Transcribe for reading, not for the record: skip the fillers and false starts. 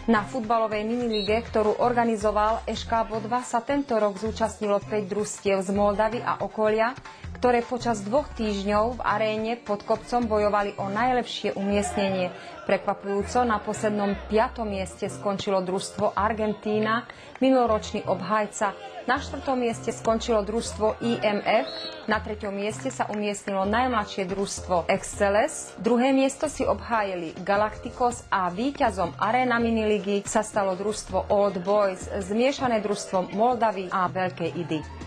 Na futbalovej minilíge, ktorú organizoval SK Vodva, sa tento rok zúčastnilo 5 družstiev z Moldavy a okolia, ktoré počas 2 týždňov v aréne pod kopcom bojovali o najlepšie umiestnenie. Prekvapujúco na poslednom 5. mieste skončilo družstvo Argentína, minuloročný obhajca. Na 4. mieste skončilo družstvo IMF, na 3. mieste sa umiestnilo najmladšie družstvo Exceles, 2. miesto si obhájili Galacticos a víťazom Arena miniligy sa stalo družstvo Old Boys, zmiešané družstvo Moldavy a Veľkej Idy.